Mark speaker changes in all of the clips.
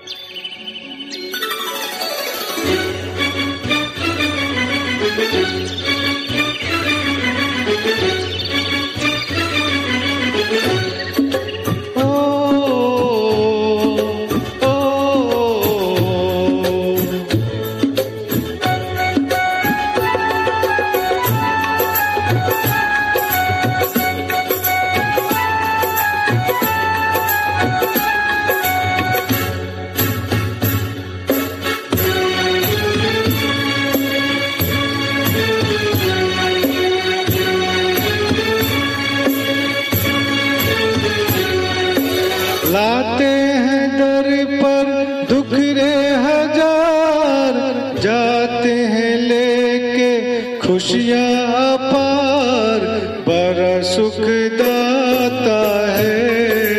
Speaker 1: लाते हैं दर पर दुख रे हजार, जाते हैं लेके खुशियाँ अपार। बड़ा सुख दाता है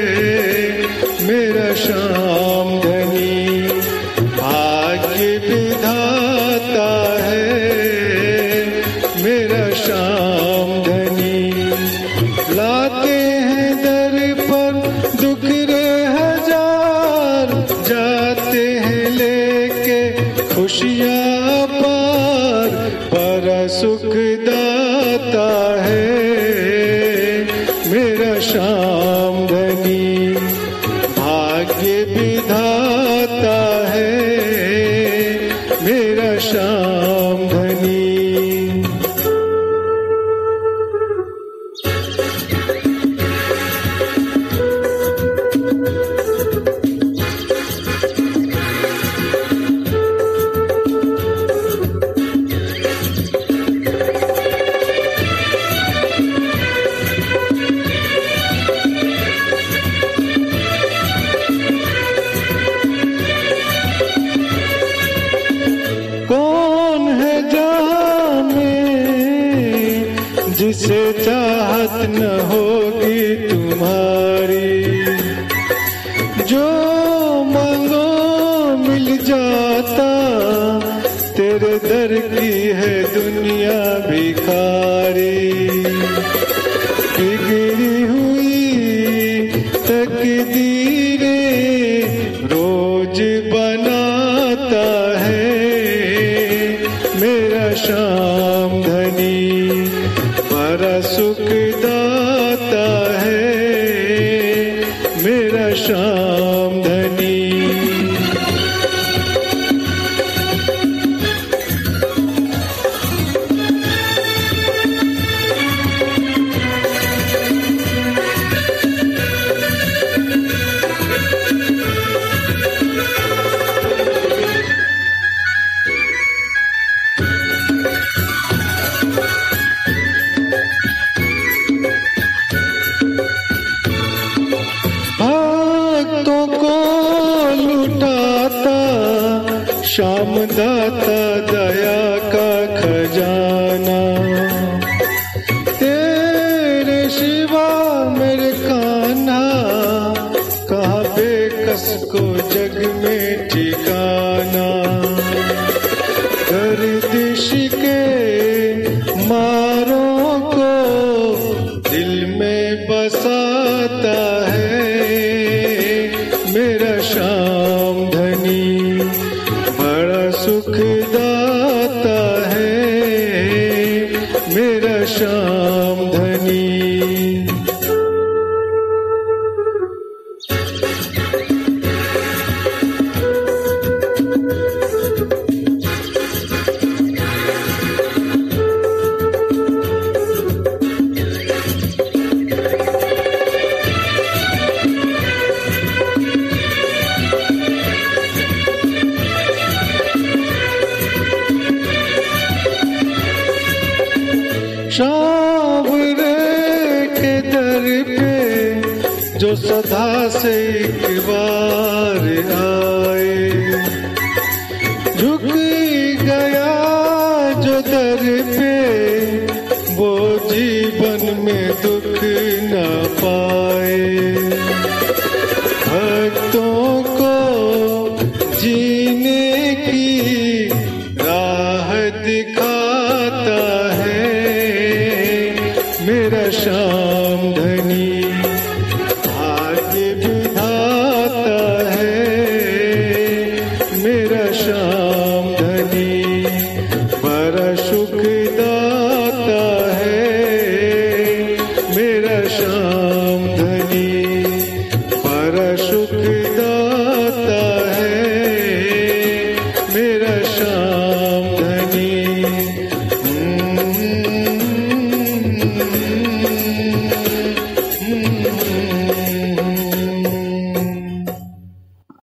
Speaker 1: मेरा श्याम धनी, भाग्य विधाता है मेरा श्याम धनी। लाते हैं दर पर दुख रे हजार, जाते हैं लेके खुशियाँ पार। बड़ा सुख दाता है मेरा श्याम धनी, भाग्य विधाता है मेरा श्याम धनी। कौन है जहाँ में जिसे चाहत न होगी तुम्हारी, जो मांगो मिल जाता। तेरे दर की है दुनिया भिखारी, बिगड़ी हुई तकदीरें रोज बनाता है मेरा श्याम धनी। बड़ा सुख दाता है मेरा श्याम धनी। भक्तों को लुटाता श्याम दाता दया का खजाना। तेरे सिवा मेरे कान्हा, कहाँ बेकस को जग में ठिकाना। गर्दिश के मारों को दिल में बसाता है मेरा श्याम धनी। बड़ा सुख दाता है मेरा श्याम धनी। सांवरे के दर पे जो सदा से एक बार आए, झुक गया जो दर